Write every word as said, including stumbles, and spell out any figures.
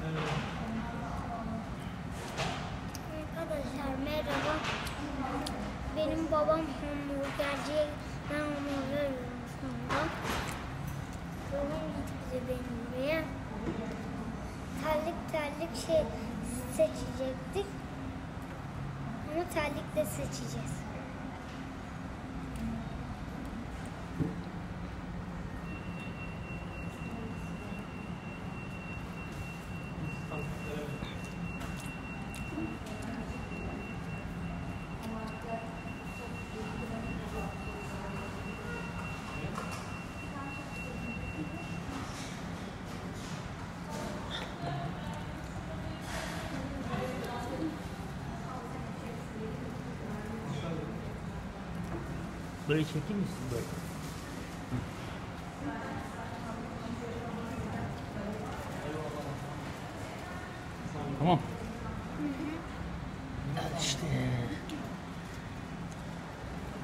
Arkadaşlar merhaba. Benim babam hamburgerciye, ben hamburger yiyorum şu anda. Babam gitti benim buraya. Terlik terlik şey seçecektik. Ama terlikle seçeceğiz. Böyle çekeyim misin böyle? Tamam. Hı hı. İşte.